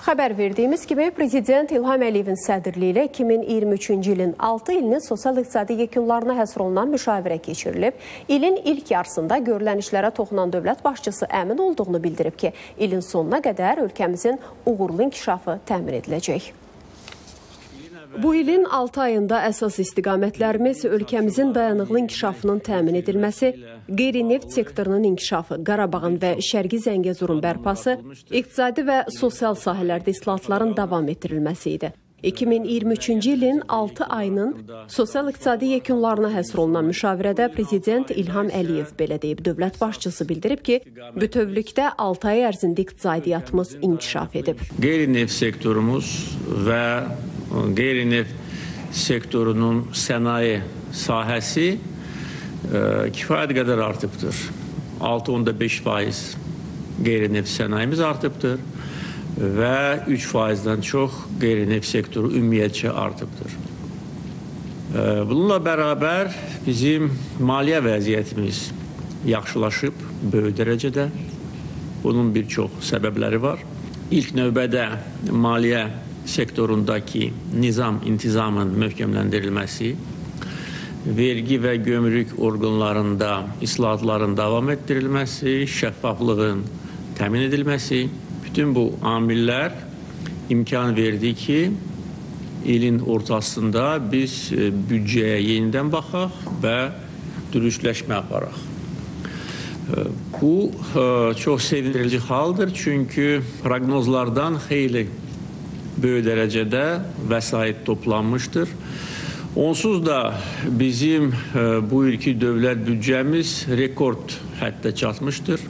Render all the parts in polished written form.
Xəbər verdiyimiz kimi, Prezident İlham Əliyevin sədrliyi ilə 2023-cü ilin 6 ilinin sosial-iqtisadi yekunlarına həsr olunan müşavirə keçirilib. İlin ilk yarısında görülən işlərə toxunan dövlət başçısı əmin olduğunu bildirib ki, ilin sonuna qədər ölkəmizin uğurlu inkişafı təmin ediləcək. Bu ilin 6 ayında əsas istiqamətlərimiz ölkəmizin dayanıqlı inkişafının təmin edilməsi, qeyri-neft sektorunun inkişafı, Qarabağın və Şərqi Zəngəzurun bərpası, iqtisadi və sosial sahələrdə islahatların davam etdirilməsi idi. 2023-cü ilin 6 ayının sosial-iqtisadi yekunlarına həsr olunan müşavirədə Prezident İlham Əliyev belə deyib. Dövlət başçısı bildirib ki, bütövlükdə 6 ay ərzində iqtisadiyyatımız inkişaf edib. Qeyri-neft sektorumuz və qeyri-neft sektorunun sənaye sahəsi kifayət qədər artıbdır. 6,5% qeyri-neft sənayemiz artıbdır və 3%-dən çox qeyri-neft sektoru ümumiyyətcə artıbdır. Bununla bərabər bizim maliyyə vəziyyətimiz yaxşılaşıb böyük dərəcədə. Bunun bir çox səbəbləri var. İlk növbədə maliyyə sektorundaki intizamın möhkəmləndirilməsi, vergi və gömrük orqanlarında islahatların davam etdirilməsi, şəffaflığın təmin edilməsi, bütün bu amillər imkan verdi ki, ilin ortasında biz büdcəyə yenidən baxaq və dürüstləşmə aparaq. Bu çox sevindirici haldır, çünki proqnozlardan xeyli böyük dərəcədə vəsait toplanmışdır. Onsuz da bizim bu ilki dövlət büdcəmiz rekord həddə çatmışdır.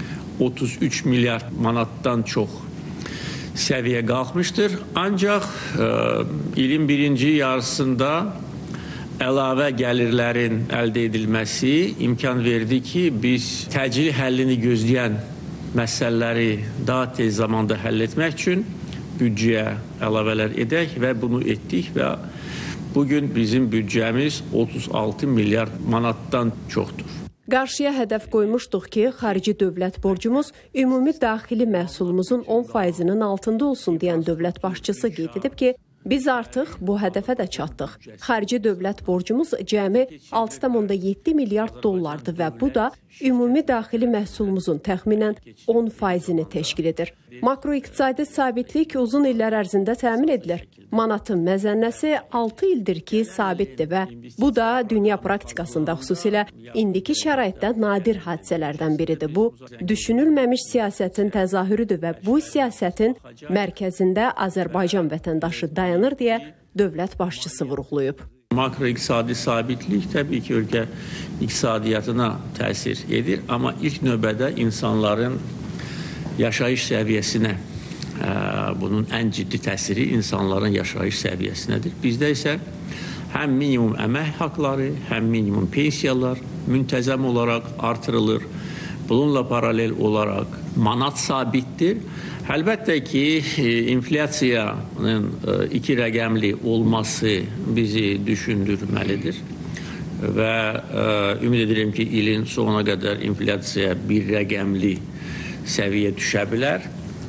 33 milyard manatdan çox səviyyə qalxmışdır. Ancaq ilin birinci yarısında əlavə gəlirlərin əldə edilməsi imkan verdi ki, biz təcili həllini gözləyən məsələləri daha tez zamanda həll etmək üçün büdcəyə əlavələr edək və bunu etdik və bugün bizim büdcəmiz 36 milyard manatdan çoxdur. Qarşıya hədəf qoymuşduq ki, xarici dövlət borcumuz ümumi daxili məhsulumuzun 10%-nin altında olsun deyən dövlət başçısı qeyd edib ki, biz artıq bu hədəfə də çatdıq. Xarici dövlət borcumuz cəmi 6,7 milyard dollardır və bu da ümumi daxili məhsulumuzun təxminən 10%-ni təşkil edir. Makroiqtisadi sabitlik uzun illər ərzində təmin edilir. Manatın məzənnəsi 6 ildir ki, sabitdir və bu da dünya praktikasında xüsusilə indiki şəraitdə nadir hadisələrdən biridir. Bu, düşünülməmiş siyasətin təzahürüdür və bu siyasətin mərkəzində Azərbaycan vətəndaşı dayanır deyə dövlət başçısı vurğulayıb. Makroiqtisadi sabitlik təbii ki, ölkə iqtisadiyyatına təsir edir, amma ilk növbədə insanların yaşayış səviyyəsinə, bunun ən ciddi təsiri insanların yaşayış səviyyəsinədir. Bizdə isə həm minimum əmək haqları, həm minimum pensiyalar müntəzəm olaraq artırılır. Bununla paralel olaraq manat sabitdir. Əlbəttə ki, inflyasiyanın 2 rəqəmli olması bizi düşündürməlidir və ümid edirəm ki, ilin sonuna qədər inflyasiya 1 rəqəmli səviyyə düşə bilər.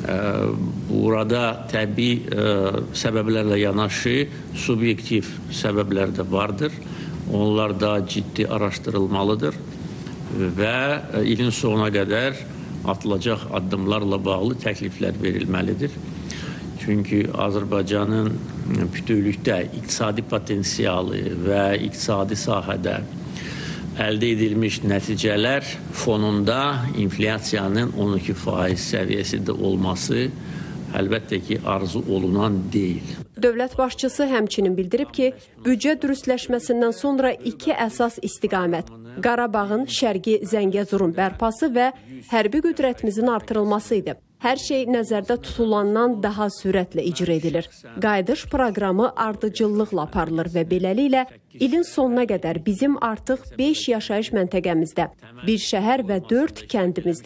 Burada təbii səbəblərlə yanaşı subyektiv səbəblər də vardır. Onlar da ciddi araşdırılmalıdır və ilin sonuna qədər atılacaq addımlarla bağlı təkliflər verilməlidir. Çünki Azərbaycanın bütövlükdə iqtisadi potensialı və iqtisadi sahədə əldə edilmiş nəticələr fonunda inflyasiyanın 12% səviyyəsində olması əlbəttə ki, arzu olunan deyil. Dövlət başçısı həmçinin bildirib ki, büdcə dürüstləşməsindən sonra 2 əsas istiqamət, Qarabağın Şərqi Zəngəzurun bərpası və hərbi qüdrətimizin artırılması idi. Hər şey nəzərdə tutulandan daha sürətlə icra edilir. Qayıdış proqramı ardıcıllıqla aparılır və beləliklə ilin sonuna qədər bizim artıq 5 yaşayış məntəqəmizdə, 1 şəhər və 4 kəndimizdə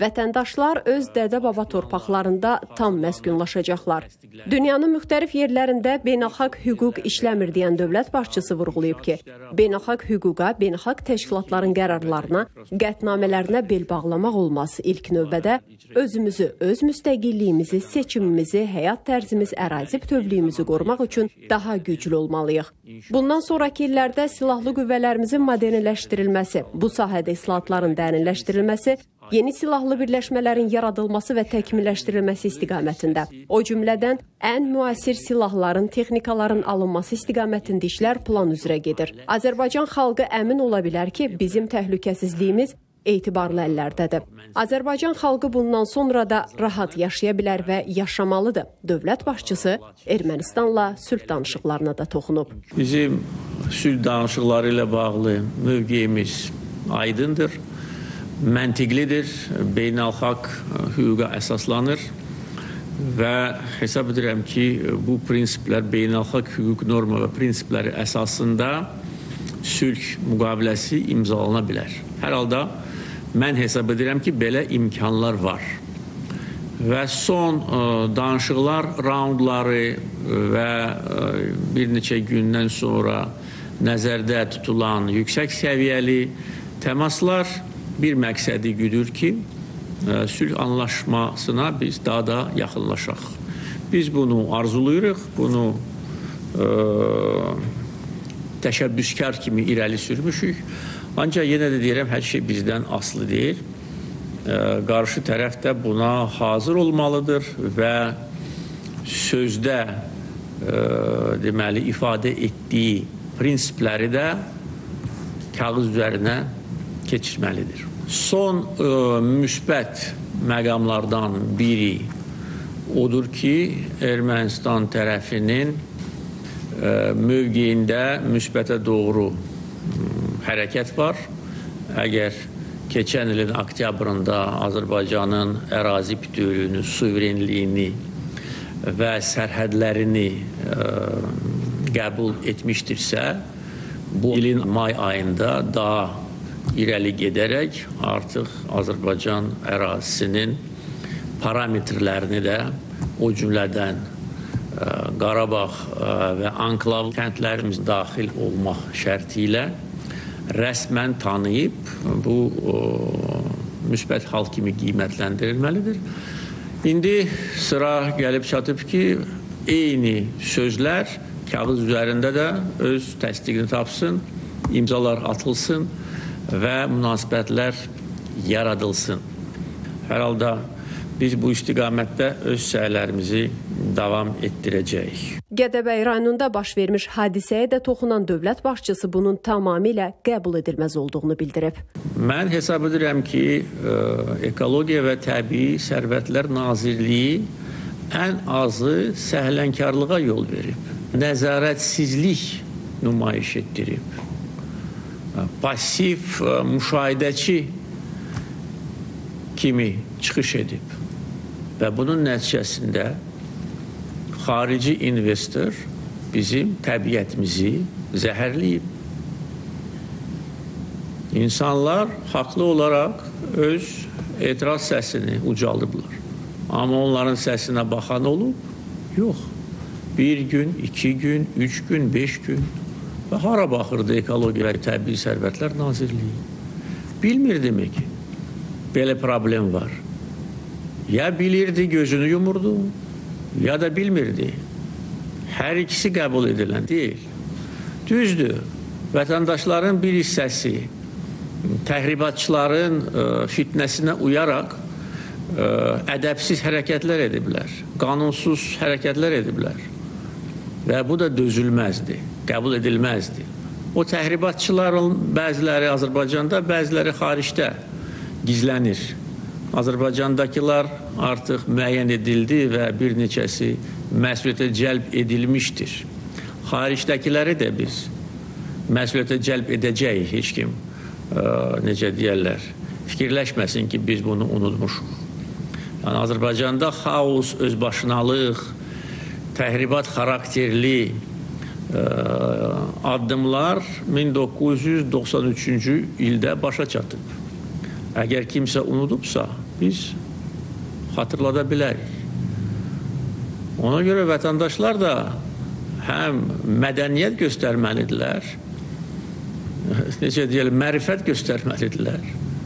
vətəndaşlar öz dədə-baba torpaqlarında tam məskunlaşacaqlar. Dünyanın müxtəlif yerlərində beynəlxalq hüquq işləmir deyən dövlət başçısı vurğulayıb ki, beynəlxalq hüquqa, beynəlxalq təşkilatların qərarlarına, qətnamələrinə bel bağlamaq olmaz. İlk növbədə özümüzü, öz müstəqilliyimizi, seçimimizi, həyat tərzimiz, ərazi bütövlüyümüzü qorumaq üçün daha güclü olmalıyıq. Bundan sonraki illərdə silahlı qüvvələrimizin modernləşdirilməsi, bu sahədə islahatların dərinləşdirilməsi, yeni silahlı birləşmələrin yaradılması və təkmilləşdirilməsi istiqamətində, o cümlədən ən müasir silahların, texnikaların alınması istiqamətində işlər plan üzrə gedir. Azərbaycan xalqı əmin ola bilər ki, bizim təhlükəsizliyimiz etibarlı əllərdədir. Azərbaycan xalqı bundan sonra da rahat yaşaya bilər və yaşamalıdır. Dövlət başçısı Ermənistanla sülh danışıqlarına da toxunub. Bizim sülh danışıqları ilə bağlı mövqeyimiz aydındır, məntiqlidir, beynəlxalq hüquqa əsaslanır və hesab edirəm ki, bu prinsiplər beynəlxalq hüquq norma və prinsipləri əsasında sülh müqaviləsi imzalana bilər. Hər halda mən hesab edirəm ki, belə imkanlar var. Və son danışıqlar raundları və bir neçə gündən sonra nəzərdə tutulan yüksək səviyyəli təmaslar bir məqsədi güdür ki, sülh anlaşmasına biz daha da yaxınlaşaq. Biz bunu arzuluyuruq, bunu təşəbbüskar kimi irəli sürmüşük. Ancaq yenə də deyirəm, hər şey bizdən asılı deyil. Qarşı tərəf də buna hazır olmalıdır və sözdə deməli ifadə etdiyi prinsipləri də kağız üzərinə keçirməlidir. Son müsbət məqamlardan biri odur ki, Ermənistan tərəfinin mövqeyində müsbətə doğru hərəkət var. Əgər keçən ilin oktyabrında Azərbaycanın ərazi bütövlüyünü, suverenliyini və sərhədlərini qəbul etmişdirsə, bu ilin may ayında daha irəli gedərək artıq Azərbaycan ərazisinin parametrlərini də o cümlədən Qarabağ və anklav kəndlərimiz daxil olmaq şərti ilə rəsmən tanıyıb bu müsbət hal kimi qiymətləndirilməlidir. İndi sıra gəlib çatıb ki, eyni sözlər kağız üzərində də öz təsdiqini tapsın, imzalar atılsın və münasibətlər yaradılsın. Hər halda biz bu istiqamətdə öz səylərimizi davam etdirəcəyik. Gədəbəy rayonunda baş vermiş hadisəyə də toxunan dövlət başçısı bunun tamamilə qəbul edilməz olduğunu bildirib. Mən hesab edirəm ki, Ekologiya və Təbii Sərvətlər Nazirliyi ən azı səhlənkarlığa yol verib. Nəzarətsizlik nümayiş etdirib. Pasif müşahidəçi kimi çıxış edib. Və bunun nəticəsində xarici investor bizim təbiətimizi zəhərləyib. İnsanlar haqlı olaraq öz etiraz səsini ucaldıblar. Amma onların səsinə baxan olub? Yox. 1 gün, 2 gün, 3 gün, 5 gün və hara baxırdı Ekologiya və Təbii Sərvətlər Nazirliyi? Bilmirdi ki, belə problem var. Ya bilirdi, gözünü yumurdu, ya da bilmirdi. Hər ikisi qəbul edilən deyil. Düzdür, vətəndaşların bir hissəsi təhribatçıların fitnəsinə uyaraq ədəbsiz hərəkətlər ediblər, qanunsuz hərəkətlər ediblər. Və bu da dözülməzdi, qəbul edilməzdi. O təhribatçıların bəziləri Azərbaycanda, bəziləri xaricdə gizlənir. Azərbaycandakılar artıq müəyyən edildi və bir neçəsi məsuliyyətə cəlb edilmişdir. Xaricdəkiləri də biz məsuliyyətə cəlb edəcəyik, heç kim, necə deyərlər, fikirləşməsin ki, biz bunu unutmuşuq. Yəni, Azərbaycanda xaos, özbaşınalıq, təhribat xarakterli addımlar 1993-cü ildə başa çatıb. Əgər kimsə unudubsa, biz xatırlada bilərik. Ona görə vətəndaşlar da həm mədəniyyət göstərməlidirlər, necə deyəlim, mərifət göstərməlidirlər,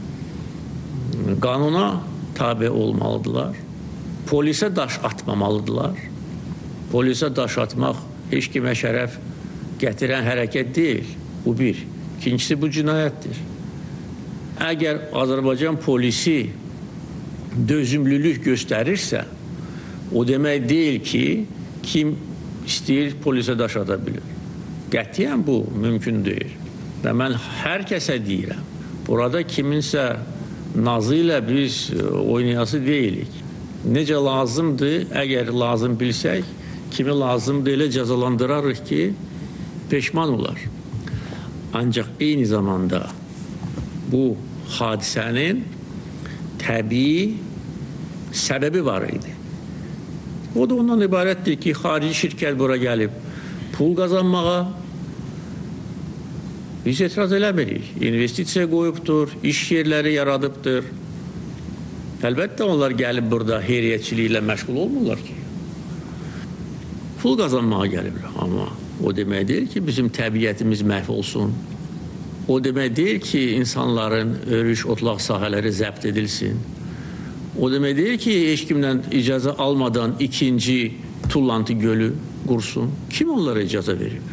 qanuna tabe olmalıdırlar, polisə daş atmamalıdırlar. Polisə daş atmaq heç kimə şərəf gətirən hərəkət deyil. Bu bir. İkincisi, bu cinayətdir. Əgər Azərbaycan polisi dözümlülük göstərirsə, o demək deyil ki, kim istəyir polisə daş ata bilir. Qətiyyən bu mümkün deyil. Və mən hər kəsə deyirəm, burada kiminsə nazı ilə biz oynayası deyilik. Necə lazımdır, əgər lazım bilsək, kimi lazımdır elə cəzalandırarıq ki, peşman olar. Ancaq eyni zamanda bu hadisənin təbii səbəbi var idi. O da ondan ibarətdir ki, xarici şirkət bura gəlib pul qazanmağa, biz etiraz eləmirik. İnvestisiya qoyubdur, iş yerləri yaradıbdır. Əlbəttə onlar gəlib burada heyriyyətçiliklə məşğul olmurlar ki. Pul qazanmağa gəliblər, amma o demək deyil ki, bizim təbiətimiz məhv olsun. O demək deyil ki, insanların örüş, otlaq sahələri zəbt edilsin. O demək deyil ki, heç kimdən icazə almadan ikinci Tullantı gölü qursun. Kim onlara icazə verib?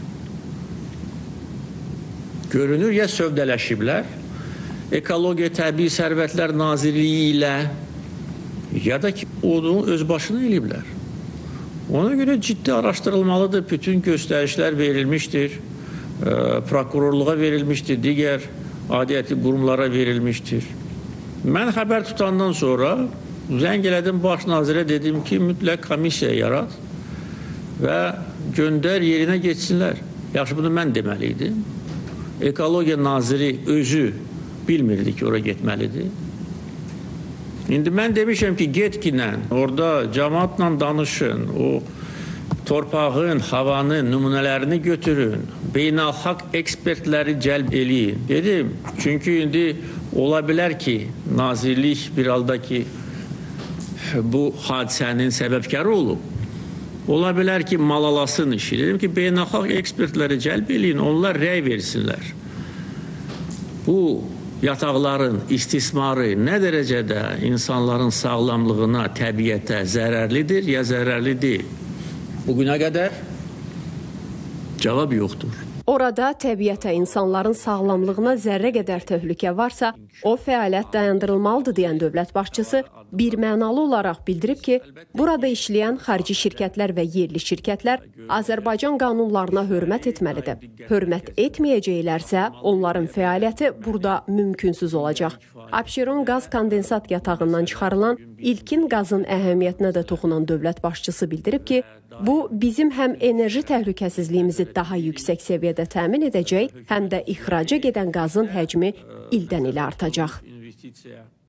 Görünür, ya sövdələşiblər, Ekologiya Təbii Sərvətlər Nazirliyi ilə, ya da ki, onu öz başına eləyiblər. Ona görə ciddi araşdırılmalıdır. Bütün göstərişlər verilmişdir, prokurorluğa verilmişdir, digər adiyyəti qurumlara verilmişdir. Mən xəbər tutandan sonra zəng elədim baş nazirə, dedim ki, mütləq komissiya yarat və göndər yerinə geçsinlər. Yaxşı, bunu mən deməliydim. Ekologiya naziri özü bilmirdi ki, ora getməlidir. İndi mən demişəm ki, getkinən, orada cəmaatla danışın, o torpağın, havanın nümunələrini götürün, beynəlxalq ekspertləri cəlb eləyin. Dedim, çünki indi ola bilər ki, nazirlik bir halda ki, bu hadisənin səbəbkarı olub. Ola bilər ki, malalasın işi. Dedim ki, beynəlxalq ekspertləri cəlb eləyin, onlar rəy versinlər. Bu yataqların istismarı nə dərəcədə insanların sağlamlığına, təbiətə zərərlidir, ya zərərli deyil? Bugünə qədər cavab yoxdur. Orada təbiətə, insanların sağlamlığına zərrə qədər təhlükə varsa, o fəaliyyət dayandırılmalıdır deyən dövlət başçısı birmənalı olaraq bildirib ki, burada işləyən xarici şirkətlər və yerli şirkətlər Azərbaycan qanunlarına hörmət etməlidir. Hörmət etməyəcəklərsə, onların fəaliyyəti burada mümkünsüz olacaq. Abşeron qaz kondensat yatağından çıxarılan ilkin qazın əhəmiyyətinə də toxunan dövlət başçısı bildirib ki, bu bizim həm enerji təhlükəsizliyimizi daha yüksək səviyyədə təmin edəcək, həm də ixraca gedən qazın həcmi ildən ilə artacaq.